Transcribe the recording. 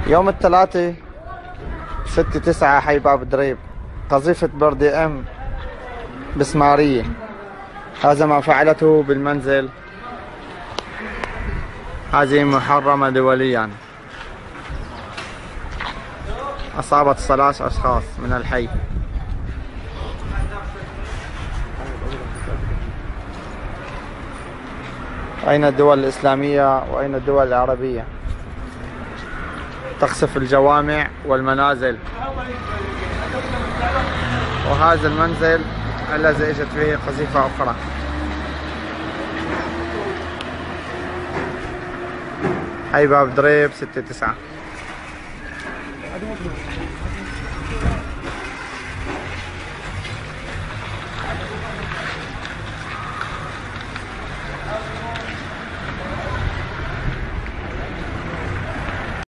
يوم الثلاثاء 6/9 حي باب دريب، قذيفة بردي ام بسمارية. هذا ما فعلته بالمنزل، هذه محرمة دوليا. أصابت 3 أشخاص من الحي. أين الدول الإسلامية وأين الدول العربية؟ تقصف الجوامع والمنازل. وهذا المنزل الذي اجت فيه قذيفة أخرى. حي باب دريب 6/9.